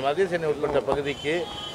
மத்திய சென்னை உட்பட்ட பகுதிக்கு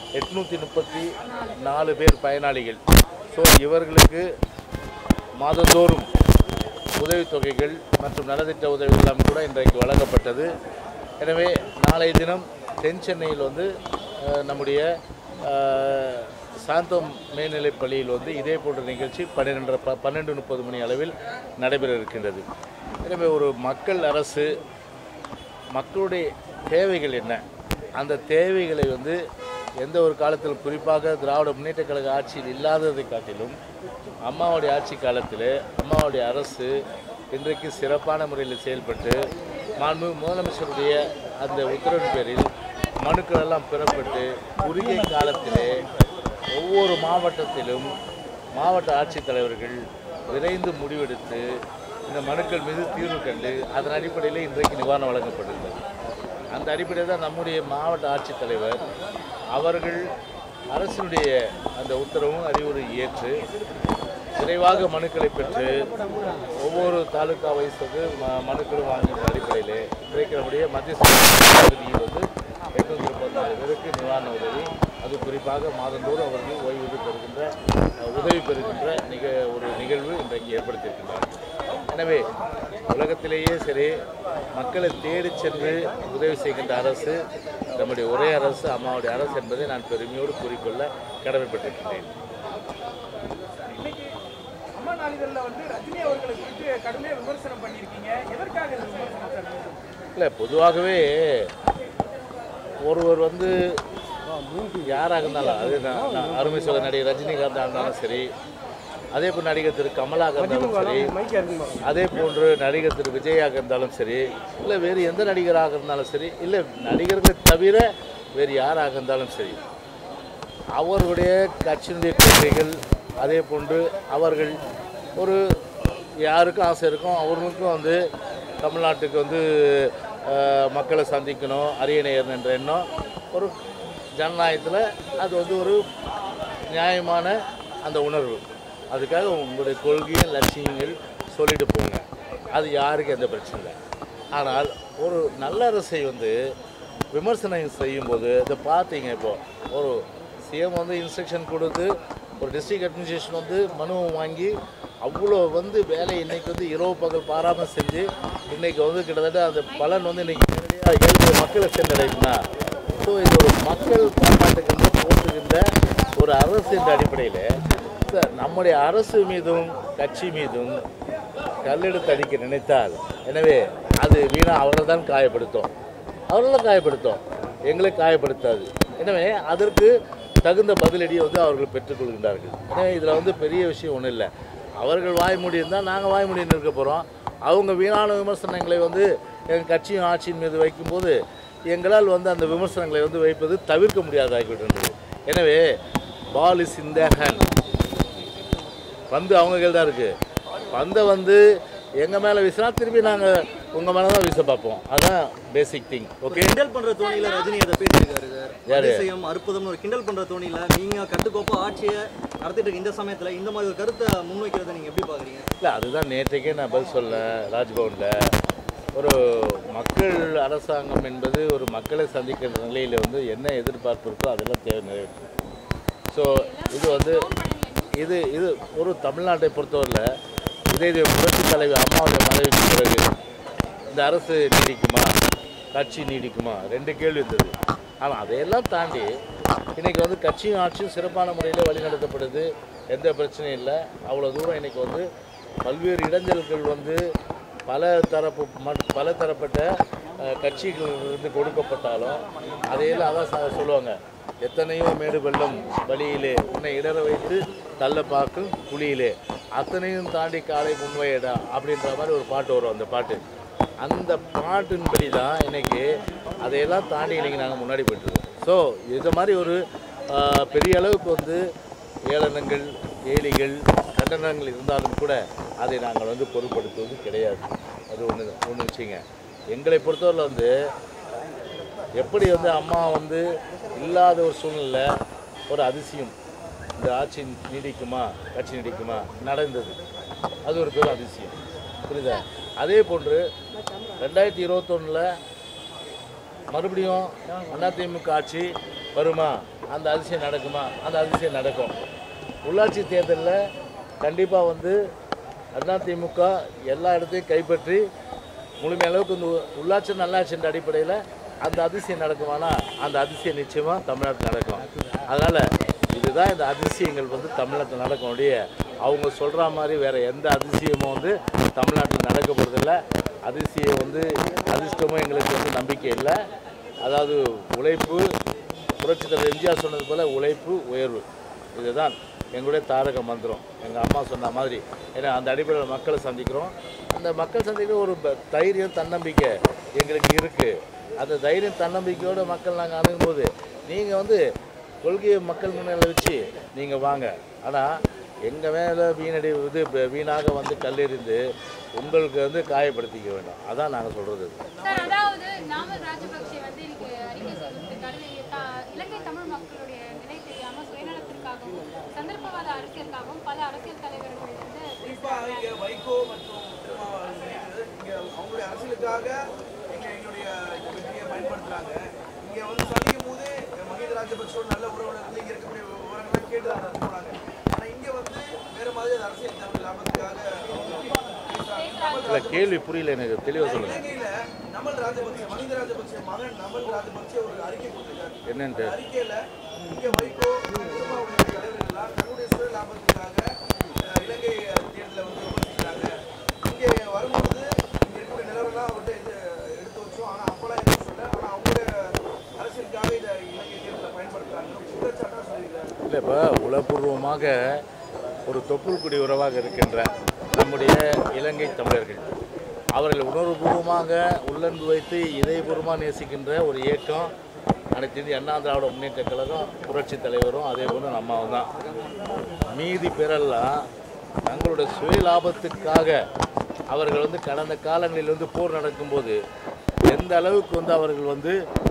834 பேர் பயனாளிகள். ஸோ இவர்களுக்கு மாதந்தோறும் உதவித்தொகைகள் மற்றும் நலத்திட்ட உதவிகளெல்லாம் கூட இன்றைக்கு வழங்கப்பட்டது. எனவே நாளைய தினம் தென் சென்னையில் நம்முடைய சாந்தோம் மேல்நிலைப் பள்ளியில் இதே போன்ற நிகழ்ச்சி 12:30 மணி அளவில் நடைபெற இருக்கின்றது. எனவே ஒரு மக்கள் அரசு மக்களுடைய தேவைகள் என்ன, அந்த தேவைகளை எந்த ஒரு காலத்தில் குறிப்பாக திராவிட முன்னேற்ற கழக ஆட்சியில் இல்லாததை காட்டிலும் அம்மாவுடைய ஆட்சி காலத்தில் அம்மாவுடைய அரசு இன்றைக்கு சிறப்பான முறையில் செயல்பட்டு முதலமைச்சருடைய அந்த உத்தரவின் பேரில் மனுக்கள் எல்லாம் பெறப்பட்டு குறுகிய காலத்திலே ஒவ்வொரு மாவட்டத்திலும் மாவட்ட ஆட்சித்தலைவர்கள் விரைந்து முடிவெடுத்து இந்த மனுக்கள் மீது தீர்வு கண்டு அதன் அடிப்படையில் இன்றைக்கு நிவாரணம் வழங்கப்பட்டுள்ளது. அந்த அடிப்படையில் தான் நம்முடைய மாவட்ட ஆட்சித்தலைவர் அவர்கள் அரசினுடைய அந்த உத்தரவும் அறிவுரை ஏற்று விரைவாக மனுக்களை பெற்று ஒவ்வொரு தாலுக்கா வயசுக்கு மனுக்களும் வாங்கின அடிப்படையில் இன்றைக்கு நம்முடைய மத்திய பகுதியில் 834 பேருக்கு நிவாரண உதவி, அது குறிப்பாக மாதந்தோறும் அவர்கள் ஓய்வூதியம் பெறுகின்ற உதவி பெறுகின்ற ஒரு நிகழ்வு இன்றைக்கு ஏற்படுத்தியிருக்கின்றார்கள். எனவே உலகத்திலேயே சரி மக்களை தேடி சென்று உதவி செய்கின்ற அரசு நம்முடைய ஒரே அரசு அம்மாவுடைய அரசு என்பதை நான் பெருமையோடு கூறிக்கொள்ள கடமைப்பட்டிருக்கின்றேன். இல்லை, பொதுவாகவே ஒருவர் யாராக இருந்தாலும், அது அருமை சொல்ல நடிகர் ரஜினிகாந்தாக இருந்தாலும் சரி, அதே போல் நடிகர் திரு கமலாக இருந்தாலும் சரி, அதே போன்று நடிகர் திரு விஜயாக இருந்தாலும் சரி, இல்லை வேறு எந்த நடிகராக இருந்தாலும் சரி, இல்லை நடிகர்களை தவிர வேறு யாராக இருந்தாலும் சரி, அவர்களுடைய கட்சியினுடைய கொள்கைகள் அதே போன்று அவர்கள் ஒரு யாருக்கும் ஆசை இருக்கும், அவர்களுக்கும் தமிழ்நாட்டுக்கு மக்களை சந்திக்கணும், அரியணையர் என்ற எண்ணம் ஒரு ஜனநாயகத்தில் அது ஒரு நியாயமான அந்த உணர்வு. அதுக்காக உங்களுடைய கொள்கையும் லட்சியங்கள் சொல்லிட்டு போங்க, அது யாருக்கு எந்த பிரச்சனை இல்லை. ஆனால் ஒரு நல்ல அரசை விமர்சனம் செய்யும்போது இதை பார்த்தீங்க, இப்போது ஒரு சிஎம் இன்ஸ்ட்ரக்ஷன் கொடுத்து ஒரு டிஸ்ட்ரிக்ட் அட்மினிஸ்ட்ரேஷன் மனுவை வாங்கி அவ்வளோ வேலை இன்றைக்கி இரவு பகல் பாராமல் செஞ்சு இன்றைக்கி கிட்டத்தட்ட அந்த பலன் இன்றைக்கி நேரடியாக 7 மக்களை சென்றடைக்குன்னா, ஸோ இது ஒரு மக்கள் பாராட்டுகின்ற போட்டுகின்ற ஒரு அரசு என்ற அடிப்படையில் நம்முடைய அரசு மீதும் கட்சி மீதும் கல்லெடுத்து அடிக்க நினைத்தால், எனவே அது வீணாக அவர்கள் தான் காயப்படுத்தும், எங்களை காயப்படுத்தாது. எனவே அதற்கு தகுந்த பதிலடியை அவர்கள் பெற்றுக்கொள்கின்றார்கள். எனவே இதில் பெரிய விஷயம் ஒன்றும் இல்லை. அவர்கள் வாய்மூடி இருந்தால் நாங்கள் வாய்மூடி நிற்க போகிறோம். அவங்க வீணான விமர்சனங்களை எங்கள் கட்சியும் ஆட்சியின் மீது வைக்கும்போது எங்களால் அந்த விமர்சனங்களை வைப்பது தவிர்க்க முடியாதாகிவிடுகின்றது. எனவே ball is in there hand, அவங்க கையில் தான் இருக்குது. பந்தை எங்கள் மேலே வீசினா திருப்பி நாங்கள் உங்கள் மேலே தான் வீச பார்ப்போம். அதுதான் பேசிக் திங். ஓகே, கிண்டல் பண்ணுற தோணியில் ரஜினி அதை பேசியிருக்காரு சார். அதிசயம் அற்புதம்னு ஒரு கிண்டல் பண்ணுற தோணியில் நீங்கள் கட்டுக்கோப்பாக ஆட்சியை நடத்திட்டு இருக்க இந்த சமயத்தில் இந்த மாதிரி ஒரு கருத்தை முன்வைக்கிறத நீங்கள் எப்படி பார்க்குறீங்க? இல்லை, அதுதான் நேற்றைக்கே நான் பதில் சொல்லேன் ராஜ்பவனில். ஒரு மக்கள் அரசாங்கம் என்பது ஒரு மக்களை சந்திக்கிற நிலையில் என்ன எதிர்பார்ப்பு இருக்கோ அதெல்லாம் தேவை நிறைவேற்றும். ஸோ இது இது ஒரு தமிழ்நாட்டை பொறுத்தவரையில் இதே புரட்சி தலைவி அம்மாவுடைய மறைவுக்கு பிறகு இந்த அரசு நீடிக்குமா, கட்சி நீடிக்குமா, 2 கேள்வி இருந்தது. ஆனால் அதையெல்லாம் தாண்டி இன்றைக்கி கட்சியும் ஆட்சியும் சிறப்பான முறையில் வழிநடத்தப்படுது, எந்த பிரச்சனையும் இல்லை. அவ்வளோ தூரம் இன்றைக்கி பல்வேறு இடைஞ்சல்கள் பல தரப்பட்ட கட்சிகளிலிருந்து கொடுக்கப்பட்டாலும் அதையெல்லாம் அதான் சொல்லுவாங்க, எத்தனையோ மேடு வெள்ளம் வழியிலே உன்னை இடர வைத்து தள்ள பார்க்கும் குழியிலே அத்தனையும் தாண்டி காலை முன்வையடா அப்படின்ற மாதிரி ஒரு பாட்டு வரும். அந்த பாட்டின்படி தான் இன்றைக்கி அதையெல்லாம் தாண்டி இன்றைக்கி நாங்கள் முன்னாடி போய்ட்டுருக்கோம். ஸோ இது மாதிரி ஒரு பெரிய அளவுக்கு ஏளனங்கள் ஏலிகள் கண்டனங்கள் இருந்தாலும் கூட அதை நாங்கள் பொருட்படுத்துவது கிடையாது. அது ஒன்று வச்சுங்க. எங்களை பொறுத்தவரை எப்படி அம்மா இல்லாத ஒரு சூழ்நிலை ஒரு அதிசயம், இந்த ஆட்சி நீடிக்குமா கட்சி நீடிக்குமா நடந்தது, அது ஒரு பெரும் அதிசயம், புரியுதா? அதே போன்று 2021 மறுபடியும் அதிமுக ஆட்சி வருமா, அந்த அதிசயம் நடக்குமா, அந்த அதிசயம் நடக்கும். உள்ளாட்சி தேர்தலில் கண்டிப்பாக வந்து அதிமுக எல்லா இடத்தையும் கைப்பற்றி முழுமையளவுக்கு இந்த உள்ளாட்சி நல்லாட்சின்ற அடிப்படையில் அந்த அதிசயம் நடக்குமானா அந்த அதிசயம் நிச்சயமாக தமிழ்நாட்டில் நடக்கும். அதனால் இதுதான் இந்த அதிசயங்கள் வந்து தமிழ்நாட்டில் நடக்கும். அவங்க சொல்கிற மாதிரி வேறு எந்த அதிசயமும் வந்து தமிழ்நாட்டில் நடக்க போகிறதில்ல. அதிசயம் வந்து அதிர்ஷ்டமும் எங்களுக்கு வந்து நம்பிக்கை இல்லை. அதாவது உழைப்பு, புரட்சித் தலைவர் எம்ஜிஆர் சொன்னது போல் உழைப்பு உயர்வு, இதுதான் எங்களுடைய தாரக மந்திரம். எங்கள் அம்மா சொன்ன மாதிரி ஏன்னா அந்த அடிப்படையில் மக்களை சந்திக்கிறோம். அந்த மக்கள் சந்திக்கிற ஒரு தைரியம், தன்னம்பிக்கை எங்களுக்கு இருக்குது. அந்த தைரியம் தன்னம்பிக்கையோடு மக்கள் நாங்கள் அணுகும்போது நீங்கள் வந்து கொள்கையை மக்கள் முன்னிலையில் வச்சு நீங்கள் வாங்க. ஆனால் எங்கள் மேலே வீணாக வந்து கல்லெறிந்து உங்களுக்கு வந்து காயப்படுத்திக்க வேண்டாம். அதான் நாங்கள் சொல்கிறது. அதாவது நாமல் ராஜபக்சே வந்து அறிக்கை செய்திருக்காரு. இலங்கை தமிழ் மக்களுடைய நிலை தெரியாமல் சுயநலத்திற்காகவும் சந்தர்ப்பவாத அரசியலுக்காகவும் பல அரசியல் தலைவர்கள் வந்து வைகோ மற்றும் அவங்களுடைய அரசியலுக்காக எங்களுடைய வெற்றியை பயன்படுத்துறாங்க. இங்க வந்து சந்திக்கும் போது மஹிந்த ராஜபக்சோட நல்ல உறவினர்கள் இங்க இருக்கக்கூடிய விவரங்கள்லாம் கேட்டு தான் நடந்து போனாங்க. ஆனா இங்க வந்து வேற மாதிரி அது அரசியல் தமிழ் லாபத்துக்காக இல்லை, கேள்வி புரியல எனக்கு, தெளிவாக சொல்லுங்கள். இலங்கையில நமல் ராஜபக்சே, மஹிந்த ராஜபக்சே மகன் நமல் ராஜபக்சே ஒரு அறிக்கை கொடுத்திருக்காரு. என்னன்ட்டு அறிக்கையில இங்க வைகோ திருமாவளவன் தலைவர்கள்லாம் தன்னுடைய சுய லாபத்துக்காக இலங்கை தேர்தலை வந்து விமர்சிக்கிறாங்க. இங்கே வரும்போது இங்கே இருக்கக்கூடிய நிலவரம்லாம் அவர்கிட்ட எடுத்து வச்சோம். ஆனால் அப்போலாம் எதுவும் சொல்ல, ஆனால் அவங்களுடைய அரசியலுக்காக இதை இலங்கை தேர்தலை பயன்படுத்துறாங்க குற்றச்சாட்டாக சொல்லியிருக்காரு. இல்லை, இப்போ உளப்பூர்வமாக ஒரு தொப்புள்குடி உறவாக இருக்கின்ற நம்முடைய இலங்கை தமிழர்கள் அவர்கள் உணர்வுபூர்வமாக உள்ளன்பு வைத்து இதயபூர்வமாக நேசிக்கின்ற ஒரு இயக்கம் அனைத்து இந்திய அண்ணா திராவிட முன்னேற்ற கழகம், புரட்சி தலைவரும் அதே போன்று நம்மாவும் தான். மீதி பேரெல்லாம் தங்களுடைய சுய லாபத்துக்காக அவர்கள் வந்து கடந்த காலங்களில் வந்து போர் நடக்கும்போது எந்த அளவுக்கு வந்து அவர்கள் வந்து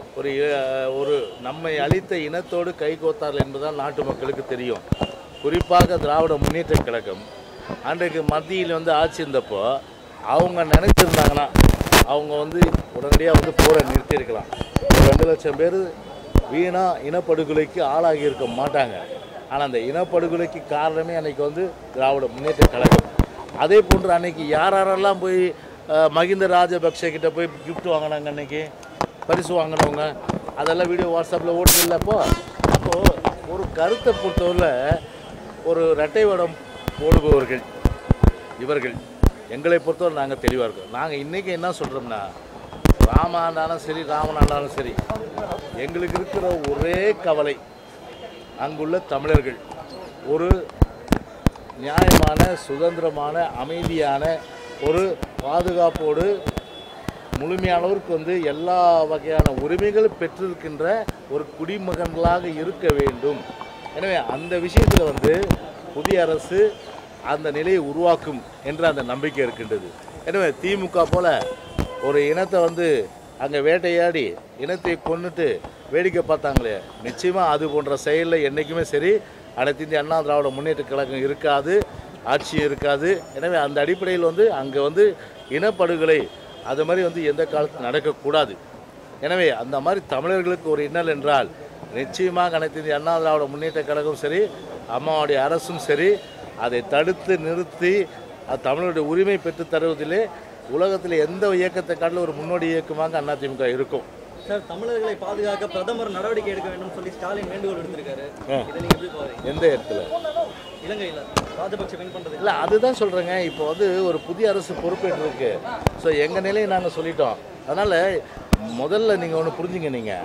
ஒரு நம்மை அளித்த இனத்தோடு கைகோத்தார்கள் என்பதுதான் நாட்டு மக்களுக்கு தெரியும். குறிப்பாக திராவிட முன்னேற்ற கழகம் அன்றைக்கு மத்தியில் வந்து ஆட்சி இருந்தப்போ அவங்க நினைச்சிருந்தாங்கன்னா அவங்க வந்து உடனடியாக வந்து போரை நிறுத்தியிருக்கலாம். 2 லட்சம் பேர் வீணாக இனப்படுகொலைக்கு ஆளாகி இருக்க மாட்டாங்க. ஆனால் அந்த இனப்படுகொலைக்கு காரணமே அன்றைக்கி வந்து திராவிட முன்னேற்ற கழகம். அதே போன்று அன்றைக்கி யாரெல்லாம் போய் மஹிந்த ராஜபக்சே கிட்ட போய் கிஃப்ட் வாங்கினாங்க, அன்றைக்கி பரிசு வாங்கினவங்க, அதெல்லாம் வீடியோ வாட்ஸ்அப்பில் ஓடுது இல்லைப்போ. அப்போது ஒரு கருத்தை பொறுத்தவரை ஒரு இரட்டை வடம் போடுபவர்கள் இவர்கள் எங்களை பொறுத்தவரை நாங்கள் தெளிவாக இருக்கோம். நாங்கள் இன்றைக்கி என்ன சொல்கிறோம்னா, ராமாண்டாலும் சரி ராமனாண்டாலும் சரி எங்களுக்கு இருக்கிற ஒரே கவலை அங்குள்ள தமிழர்கள் ஒரு நியாயமான, சுதந்திரமான, அமைதியான ஒரு பாதுகாப்போடு முழுமையானவருக்கு வந்து எல்லா வகையான உரிமைகளும் பெற்றிருக்கின்ற ஒரு குடிமகன்களாக இருக்க வேண்டும். எனவே அந்த விஷயத்தில் வந்து புதிய அரசு அந்த நிலையை உருவாக்கும் என்ற அந்த நம்பிக்கை இருக்கின்றது. எனவே திமுக போல் ஒரு இனத்தை வந்து அங்கே வேட்டையாடி இனத்தை கொன்னுட்டு வேடிக்கை பார்த்தாங்களே, நிச்சயமாக அது போன்ற செயலில் என்றைக்குமே சரி அனைத்து இந்திய அண்ணா திராவிட முன்னேற்ற கழகம் இருக்காது, ஆட்சி இருக்காது. எனவே அந்த அடிப்படையில் வந்து அங்கே வந்து இனப்படுகொலை அது மாதிரி வந்து எந்த காலத்தில் நடக்கக்கூடாது. எனவே அந்த மாதிரி தமிழர்களுக்கு ஒரு இன்னல் என்றால் நிச்சயமாக அனைத்து இந்திய அண்ணா திராவிட முன்னேற்ற கழகம் சரி, அம்மாவுடைய அரசும் சரி அதை தடுத்து நிறுத்தி தமிழருடைய உரிமை பெற்று தருவதிலே உலகத்தில் எந்த இயக்கத்தை காட்டிலும் ஒரு முன்னோடி இயக்கமாக அதிமுக இருக்கும். சார், தமிழர்களை பாதுகாக்க பிரதமர் நடவடிக்கை எடுக்க வேண்டும் சொல்லி ஸ்டாலின் வேண்டுகோள் எடுத்திருக்காரு. இதை நீங்க எப்படி பாருங்க? எந்த இடத்துல? இலங்கையில் ராஜபக்சே வின் பண்ணுறது இல்லை, அதுதான் சொல்கிறேங்க. இப்போ வந்து ஒரு புதிய அரசு பொறுப்பேற்றிருக்கு. ஸோ எங்கள் நிலையை நாங்கள் சொல்லிட்டோம். அதனால் முதல்ல நீங்கள் ஒன்று புரிஞ்சுங்க, நீங்கள்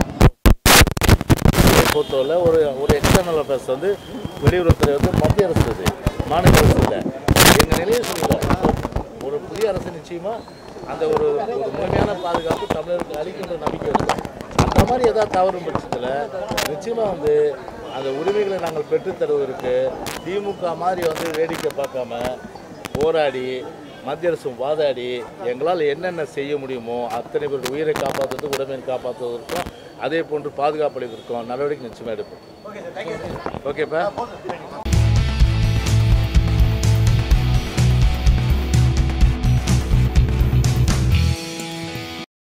பொறுத்தவரை ஒரு எக்ஸ்டர்னல் அஃபேர்ஸ் வந்து வெளியுறவுத்துறை வந்து மத்திய அரசு, இது மாநில அரசு இல்லை. எங்கள் நிலையை சொல்லுங்கள், ஒரு புதிய அரசு நிச்சயமாக அந்த ஒரு முழுமையான பாதுகாப்பு தமிழருக்கு அளிக்கின்ற நம்பிக்கை இருக்கும். அந்த மாதிரி ஏதாவது தவறும் பட்சத்தில் நிச்சயமாக வந்து அந்த உரிமைகளை நாங்கள் பெற்றுத்தருவதற்கு திமுக மாதிரி வந்து வேடிக்கை பார்க்காம போராடி மத்திய அரசும் வாதாடி எங்களால் என்னென்ன செய்ய முடியுமோ அத்தனை பேர் உயிரை காப்பாற்றுறதுக்கும் உடமையை காப்பாற்றுவதற்கும் அதே போன்று பாதுகாப்பளிப்பதற்கும் நடவடிக்கை நிச்சயமாக எடுப்போம். ஓகேப்பா.